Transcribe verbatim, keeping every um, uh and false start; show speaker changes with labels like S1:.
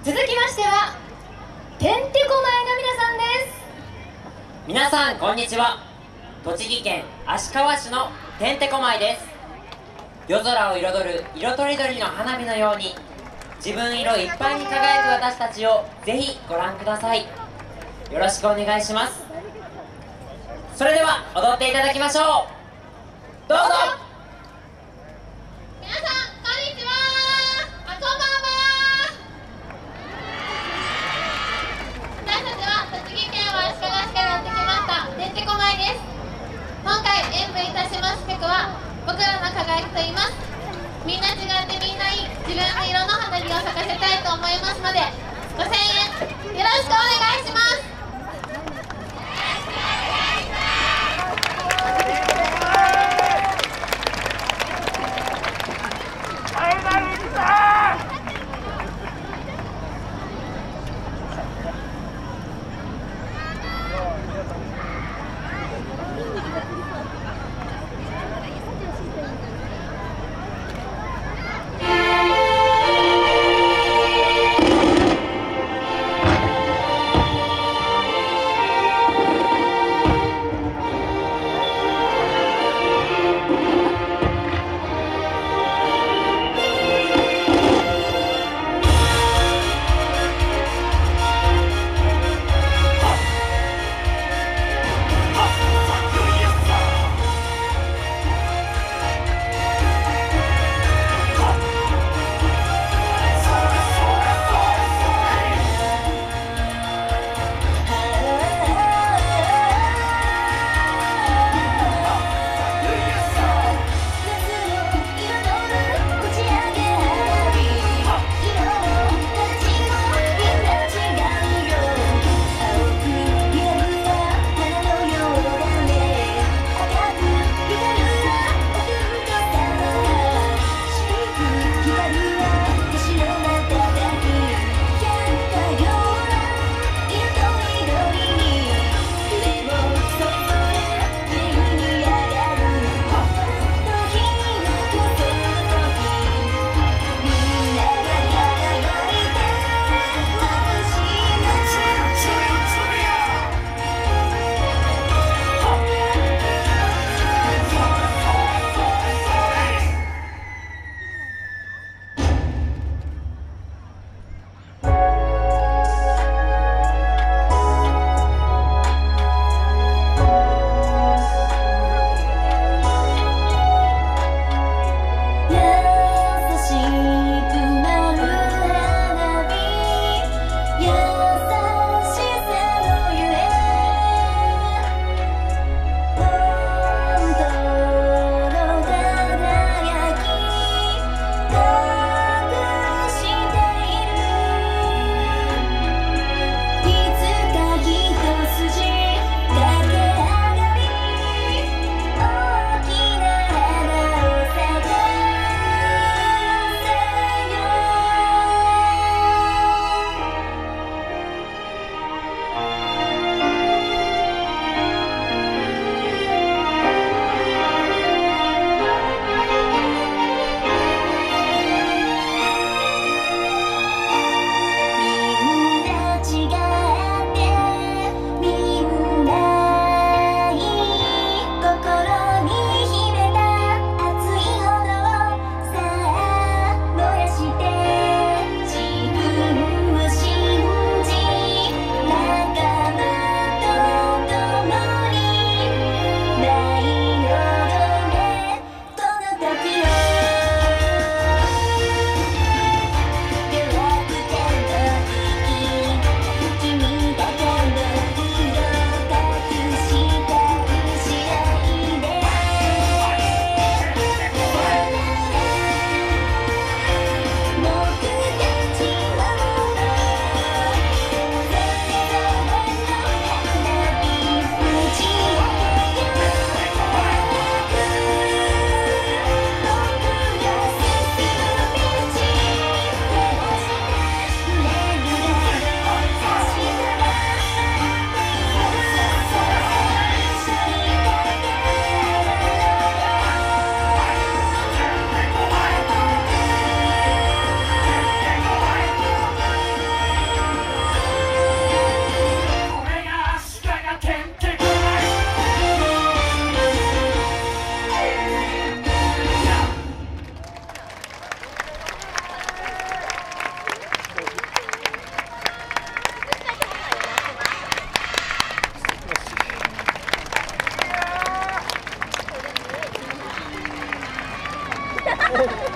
S1: 続きましてはてんてこまいの皆さんです。
S2: 皆さんこんにちは。栃木県足利市のてんてこまいです。夜空を彩る色とりどりの花火のように自分色いっぱいに輝く私たちをぜひご覧ください。よろしくお願いします。それでは踊っていただきましょう。どうぞ。
S1: 皆さんこんにちは。あ、こんばんは。私たちは栃木県は足利市からやってきましたてんてこまいです。今回演舞いたします曲は僕らの輝きと言います。みんな違ってみんないい自分の色の花火を咲かせたいと思いますのでご声援よろしくお願いします。
S3: ます